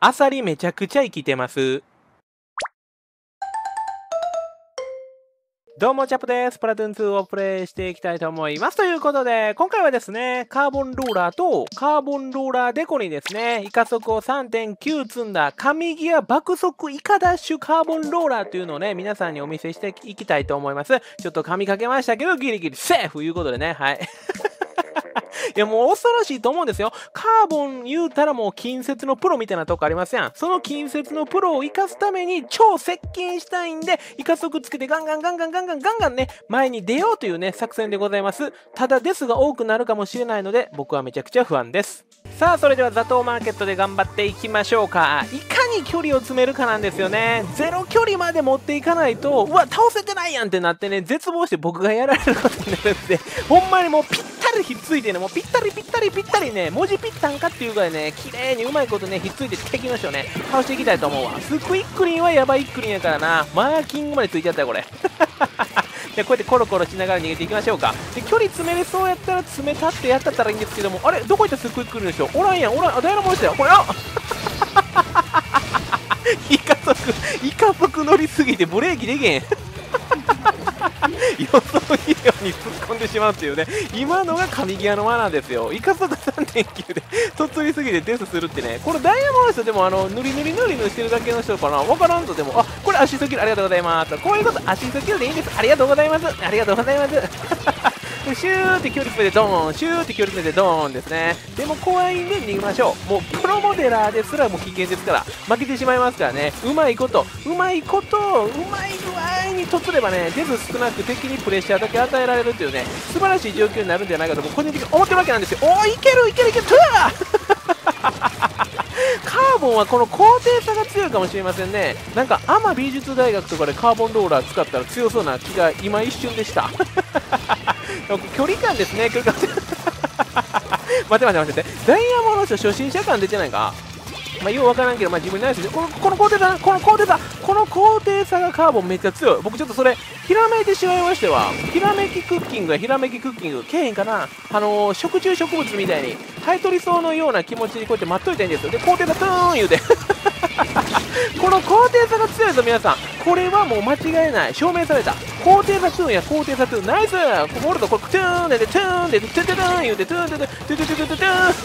アサリめちゃくちゃ生きてます。どうも、チャップです。プラトゥーン2をプレイしていきたいと思います。ということで、今回はですね、カーボンローラーとカーボンローラーデコにですね、イカ速を 3.9 積んだ神ギア爆速イカダッシュカーボンローラーというのをね、皆さんにお見せしていきたいと思います。ちょっと噛みかけましたけど、ギリギリセーフということでね、はい。いやもう恐ろしいと思うんですよ。カーボン言うたらもう近接のプロみたいなとこありますやん。その近接のプロを生かすために超接近したいんで、イカ速つけてガンガンね、前に出ようというね、作戦でございます。ただですが多くなるかもしれないので、僕はめちゃくちゃ不安です。さあ、それではザトウマーケットで頑張っていきましょうか。いかに距離を詰めるかなんですよね。ゼロ距離まで持っていかないと、うわ、倒せてないやんってなってね、絶望して僕がやられることになるんで、ほんまにもうぴったりひっついてね、もうぴったりね、文字ぴったんかっていうぐらいね、綺麗にうまいことね、ひっついて敵の人をね、倒していきたいと思うわ。スクイックリンはやばいックリンやからな。マーキングまでついちゃったよ、これ。じゃあこうやってコロコロしながら逃げていきましょうか。で、距離詰めれそうやったら詰めたってやったったらいいんですけども、あれどこ行ったスクイックリンの人おらんやん、おらん。あ、ダイナモンスターや。これ、あイカ速乗りすぎてブレーキできへん。予想以上に突っ込んでしまうっていうね、今のが神ギアの罠ですよ。イカ速 3.9 でとっつりすぎてデスするってね、これダイヤモンドの人でも塗り塗りしてるだけの人かな、わからんと。でも、あ、これアシストキルありがとうございます。こういうことアシストキルでいいんです。ありがとうございます。ありがとうございます。シューって距離詰めてドーン、シューって距離詰めてドーンですね。でも怖いんで逃げましょう。もうプロモデラーですらもう危険ですから、負けてしまいますからね。うまい具合にとつればね、デブ少なく敵にプレッシャーだけ与えられるというね、素晴らしい状況になるんじゃないかと個人的に思ってるわけなんですよ。おー、いけるトゥーカーボンはこの高低差が強いかもしれませんね。なんかアマ美術大学とかでカーボンローラー使ったら強そうな気が今一瞬でした。距離感ですね、距離感。待ってダイヤモンドの人初心者感出てないか。まあ、ようわからんけど、まあ、自分にないですこの高低差がカーボンめっちゃ強い。僕ちょっとそれひらめいてしまいましては、ひらめきクッキングけえへんかな。食虫植物みたいに生えとりそうのような気持ちにこうやって待っといたいんですよ。で、高低差トゥーン言うてこの高低差が強いぞ皆さん。これはもう間違いない、証明された。高低差トゥーンや高低差トゥーン、ナイス。ボールとこれトゥーンでトゥーンでトゥトゥトゥトゥン言うてトゥーントゥトゥトゥトゥトゥトゥトゥーン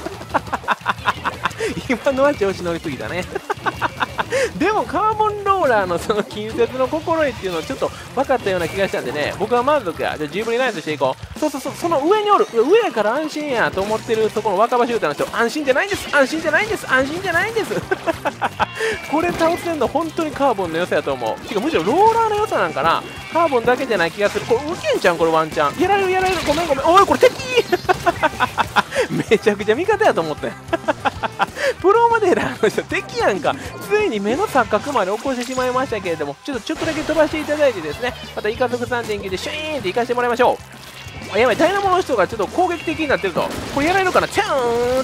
今のは調子乗りすぎたね。でもカーボンローラーのその近接の心得っていうのをちょっと分かったような気がしたんでね、僕は満足や。じゃあジブリナイトしていこう。そうその上におる、上やから安心やと思ってるそこの若葉シューターの人、安心じゃないんです。これ倒せんの本当にカーボンの良さやと思う。てかむしろローラーの良さなんかな。カーボンだけじゃない気がする。これウケんちゃん、これワンチャンやられる。ごめんおい、これ敵めちゃくちゃ味方やと思ってプロモデラーの人敵やんか。ついに目の錯覚まで起こしてしまいましたけれども、ちょっとだけ飛ばしていただいてですね、またイカ速 3.9 でシュイーンって行かしてもらいましょう。やばい、ダイナモの人がちょっと攻撃的になってると。これやられるかな。ターン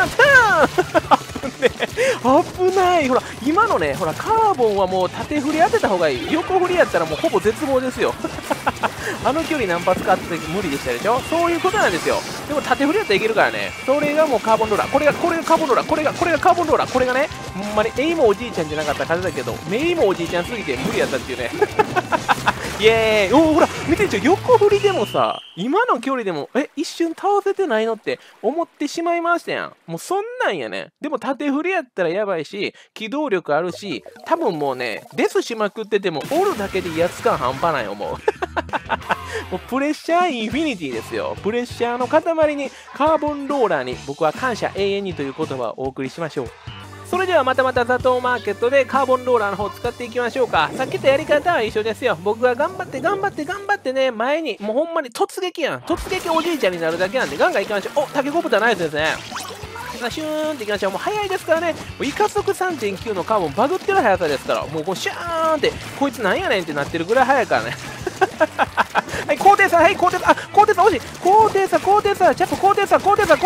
危ない。ほら今のね、ほらカーボンはもう縦振り当てた方がいい。横振りやったらもうほぼ絶望ですよ。あの距離何発かあって無理でしたでしょ。そういうことなんですよ。でも縦振りやったらいけるからね。それがもうカーボンローラー。これがカーボンローラー。これがカーボンローラー。これがね、ほんまにエイもおじいちゃんじゃなかったはずだけど、メイもおじいちゃんすぎて無理やったっていうね。イエーイ。おお、ほら見てちょ、横振りでもさ、今の距離でも一瞬倒せてないのって思ってしまいましたやん。もうそんなんやね。でも縦振りやったらやばいし、機動力あるし、多分もうね、デスしまくっててもおるだけで威圧感半端ない思う。もうプレッシャーインフィニティですよ。プレッシャーの塊にカーボンローラーに僕は感謝永遠にという言葉をお送りしましょう。それではまたザトウマーケットでカーボンローラーの方使っていきましょうか。さっきとやり方は一緒ですよ。僕が頑張ってね、前にもうほんまに突撃おじいちゃんになるだけなんでガンガンいきましょう。お、タケコプターナイスですね。シューンっていきましょう。もう速いですからね。もうイカ速 3.9 のカーボンバグってる速さですから、もうこうシューンってこいつなんやねんってなってるぐらい速いからね。はい、高低差、高低差惜しい。高低差、チャップ高低差、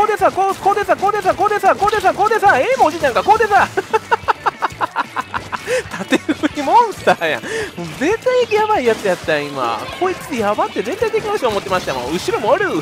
もうおじいちゃんか、高低差。縦振りモンスターやん。もう絶対やばいやつやったやん今。こいつやばって絶対敵の人思ってましたもん。後ろもおる。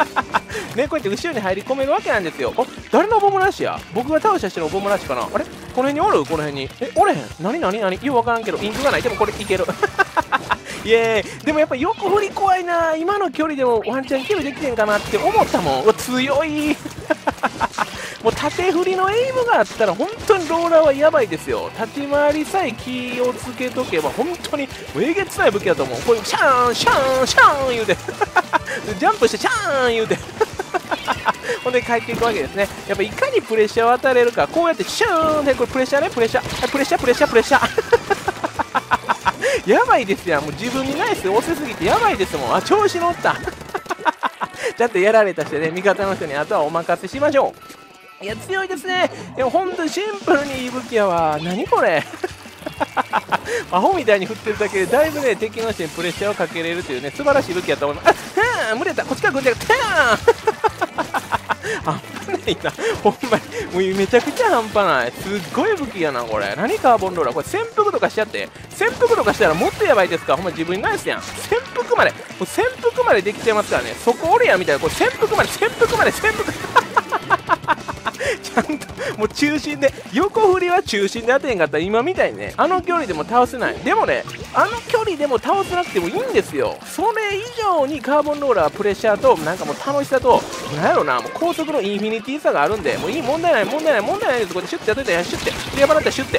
ね、こうやって後ろに入り込めるわけなんですよ。誰のボムラッシュや。僕が倒した人のボムラッシュかな。あれこの辺におるこの辺に。おれへん。何ようわからんけど、インクがない。でもこれいける。イエーイ。でもやっぱ横振り怖いな。今の距離でもワンチャンキルできてんかなって思ったもん。うわ、強い。もう縦振りのエイムがあったら本当にローラーはやばいですよ。立ち回りさえ気をつけとけば本当にえげつない武器だと思う。これシャーンシャーンシャーン言うてジャンプしてシャーン言うてほんで帰っていくわけですね。やっぱいかにプレッシャーを与えれるか。こうやってシューンでこれプレッシャーね、プレッシャープレッシャープレッシャープレッシャーやばいですやん。もう自分にナイス押せすぎてやばいですもん。あ、調子乗ったちゃんとやられたしてね、味方の人にあとはお任せしましょう。いや、強いですね。いや、ほんとシンプルにいい武器やわ。何これアホみたいに振ってるだけでだいぶね、敵の人にプレッシャーをかけれるというね、素晴らしい武器やと思います。あ、無理やった。こっちから来んじゃなくて、半端ないな。ほんまに。もうめちゃくちゃ半端ない。すっごい武器やな、これ。何カーボンローラー。これ潜伏とかしちゃって。潜伏とかしたらもっとやばいですから、ほんま自分にナイスやん。潜伏まで。もう潜伏までできちゃいますからね。そこおるやんみたいな。これ潜伏まで、潜伏まで、潜伏ちゃんともう中心で、横振りは中心で当てへんかったら今みたいにね、あの距離でも倒せない。でもね、あの距離でも倒せなくてもいいんですよ。それ以上にカーボンローラーはプレッシャーとなんかもう楽しさと、なんやろな、もう高速のインフィニティさがあるんで、もういい、問題ない問題ない問題ないです。ここでシュッてやっといて、シュッてやばなったらシュッて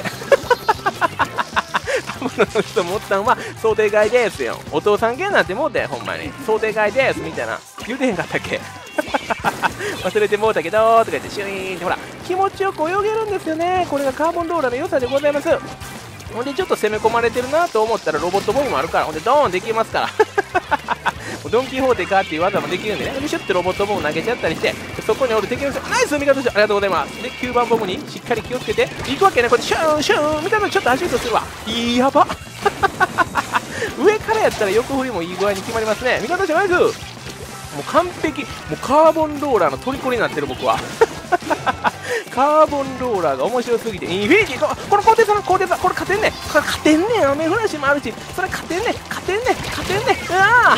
多分の人もおったんは想定外ですよ。お父さん系なんてもうてほんまに想定外ですみたいな言うてへんかったっけ忘れてもうたけどとか言ってシュイーンってほら気持ちよく泳げるんですよね。これがカーボンローラーの良さでございます。ほんでちょっと攻め込まれてるなと思ったらロボットボムもあるから、ほんでドーンできますからドンキーホーテかっていう技もできるんでね、シュッてロボットボム投げちゃったりして、そこにおる敵の人ナイス味方してありがとうございます。で9番ボムにしっかり気をつけていくわけね。これシューンシューンみたいなのちょっと足音するわ。やば上からやったら横振りもいい具合に決まりますね。味方の人ナイス、もう完璧。もうカーボンローラーの虜になってる僕はカーボンローラーが面白すぎてインフィニティ、この高低差の高低差、これ勝てんねん、これ勝てんねん、雨降らしもあるし、それ勝てんねん勝てんねん勝てんねん、ああ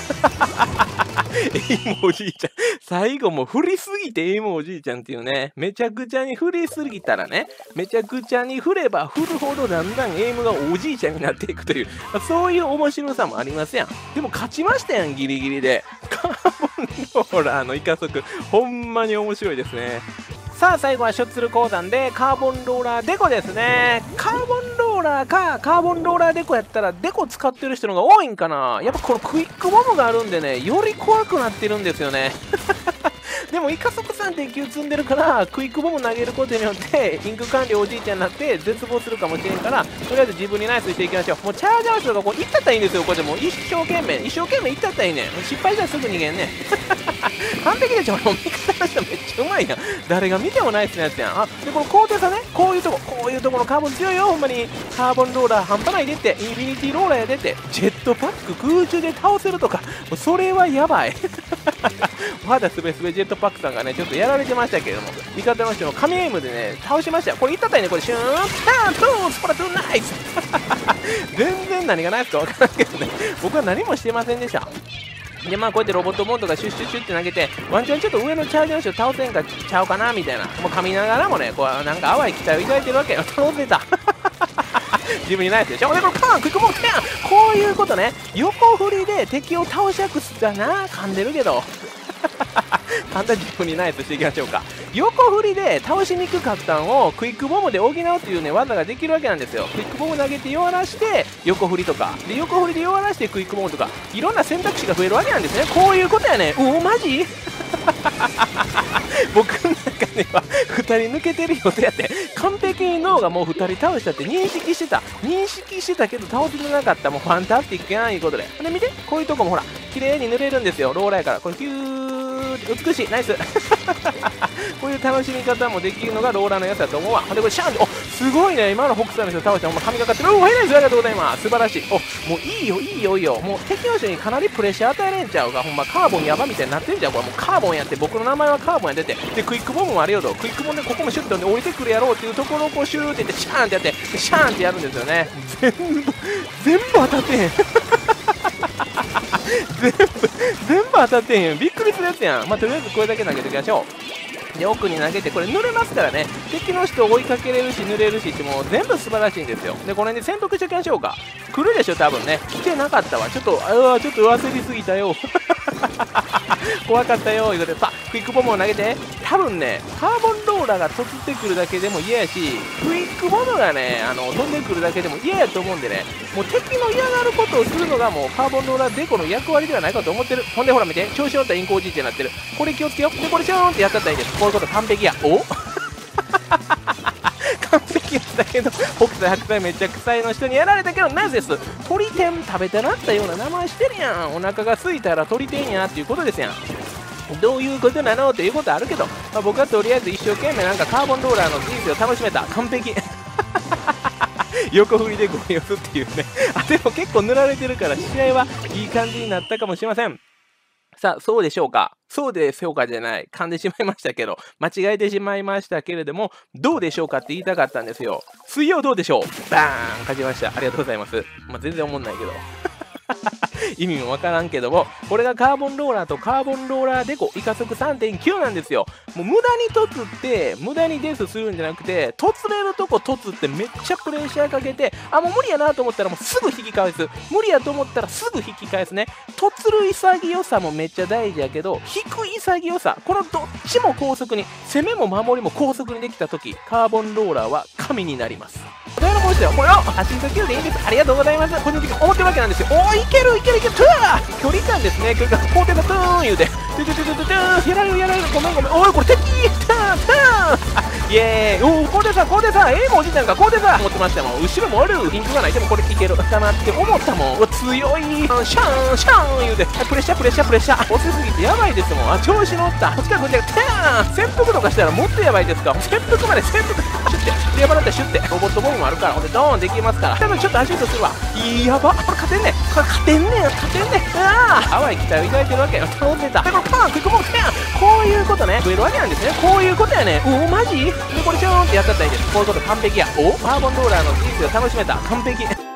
エイモおじいちゃん最後もう振りすぎてエイモおじいちゃんっていうね、めちゃくちゃに振りすぎたらね、めちゃくちゃに振れば振るほどだんだんエイムがおじいちゃんになっていくという、そういう面白さもありますやん。でも勝ちましたやん、ギリギリで。カーボンローラーのイカ速ほんまに面白いですね。さあ最後はシュッツル鉱山でカーボンローラーデコですね。カーボンローラーかカーボンローラーデコやったらデコ使ってる人の方が多いんかな。やっぱこのクイックボムがあるんでね、より怖くなってるんですよねでもイカ速さんって級積んでるからクイックボム投げることによってインク管理おじいちゃんになって絶望するかもしれんから、とりあえず自分にナイスしていきましょう。もうチャージャー人がこういったったらいいんですよ。これでもう一生懸命いったったらいいねん。失敗したらすぐ逃げんねん完璧でしょ。もう味方の人めっちゃうまいやん。誰が見てもナイスなやつやん。あでこの高低差ね、こういうとこのカーボン強いよほんまに。カーボンローラー半端ないでって、インフィニティローラーやでって、ジェットパック空中で倒せるとか、もうそれはやばいまだスベスベジェットパックさんがねちょっとやられてましたけれども、味方の人の神エイムでね倒しましたよ。これいったったいね、これシューンターントゥーンスパラトゥーンナイス全然何がナイスか分からんけどね、僕は何もしてませんでした。でまあこうやってロボットモードがシュッシュッシュッって投げて、ワンチャンちょっと上のチャージの人倒せんかちゃうかなみたいな、もう噛みながらもねこうなんか淡い期待を抱いてるわけよ。倒せた自分にナイスでしょ。でこのパンクイックボムテン、こういうことね、横振りで敵を倒しやくすだな。噛んでるけど簡単に自分にナイスしていきましょうか。横振りで倒しにくかったんをクイックボムで補うというね技ができるわけなんですよ。クイックボム投げて弱らして横振りとかで、横振りで弱らしてクイックボムとか、いろんな選択肢が増えるわけなんですね。こういうことやね。マジ僕の中では2人抜けてる予定やって、完璧に脳がもう2人倒したって認識してたけど倒せてなかった。もうファンタスティックやんいうことで。で見てこういうとこもほら綺麗に塗れるんですよ。ローラーやからこれヒュー美しいナイスこういう楽しみ方もできるのがローラーのやつだと思うわ。でこれシャーン、すごいね、今の北斎の人倒してほんま神がかってる。ファイナンスありがとうございます、素晴らしい。もういいよ、もう敵の人にかなりプレッシャー与えれんちゃうか。ほんまカーボンやばみたいになってんじゃん。これもうカーボンやって、僕の名前はカーボンやってて、でクイックボムもあるよと、クイックボムでここもシュッと降りてくるやろうっていうところをこうシューってやってシャーンってやってシャーンってやるんですよね。全部当たってへん全部当たってへん。びっくりするやつやん。まあとりあえずこれだけ投げておきましょで、奥に投げて、これ濡れますからね、敵の人を追いかけれるし、濡れるしって、もう全部素晴らしいんですよ。で、これで潜伏しておきましょうか。来るでしょ、多分ね。来てなかったわ。ちょっと焦りすぎたよ。怖かったよ、いうことで、クイックボムを投げて、多分ね、カーボンローラーが突ってくるだけでも嫌やし、クイックボムがね、飛んでくるだけでも嫌やと思うんでね、もう敵の嫌がることをするのがもうカーボンローラーデコの役割ではないかと思ってる。ほんでほら見て、調子乗ったインコおじいちゃんになってる。これ気をつけよう。で、これショーンってやったったらいいです。こういうこと完璧や。お完璧やったけど、北斎白菜めっちゃ臭いの人にやられたけど、なぜです。鳥天食べてなったような名前してるやん。お腹が空いたら鳥天やっていうことですやん。どういうことなのっていうことあるけど、僕はとりあえず一生懸命なんかカーボンローラーの人生を楽しめた。完璧。横振りでゴミをすっていうね。でも結構塗られてるから試合はいい感じになったかもしれません。さあ、そうでしょうか。そうでしょうかじゃない。噛んでしまいましたけど、間違えてしまいましたけれども、どうでしょうかって言いたかったんですよ。水曜どうでしょう。バーン勝ちました。ありがとうございます。全然思んないけど。意味もわからんけども、これがカーボンローラーとカーボンローラーデコイカ速 3.9 なんですよ。もう無駄に突って無駄にデスするんじゃなくて、突れるとこ突ってめっちゃプレッシャーかけて、もう無理やなと思ったらもうすぐ引き返す。無理やと思ったらすぐ引き返すね。突る潔さもめっちゃ大事やけど、引く潔さ、このどっちも高速に、攻めも守りも高速にできた時、カーボンローラーは神になります。お願い申しよ。これを走りと9でいいんです。ありがとうございます。個人的に思ってるわけなんですよ。おー、いけるいけるいける。トゥー距離感ですね。距離感。高低がトゥーン言うて。トゥトゥトゥトゥトゥーン。やられるやられる。ごめんごめん。おい、これ敵トゥーントゥーンイエーイ。おー、コーデさん、コーデさん。もおじいちゃんか、コーデさん。思ってましたもん。後ろもおる。リンクがない。でもこれいける。かなって思ったもん。うわ、強い。シャーン、シャーン言うて。プレッシャー、プレッシャー、プレッシャー。押せすぎてやばいですもん。調子乗った。こっちからこっちから。潜伏とかしたらもっとやばいですか。潜伏まで潜伏。シュッて。やばなったらシュッて。ロボットボムもあるから。ほんで、ドーンできますから。多分ちょっと足音するわ。やば。これ勝てんねん。これ勝てんねん。勝てんねん。淡い期待を抱いてるわけよ。倒せた。で、これパン、クイックボム、こういうことね。増えるわけなんですね。こういうことやね。マジで、これショーンってやったったらいいです。こういうこと完璧や。カーボンローラーの人生を楽しめた。完璧。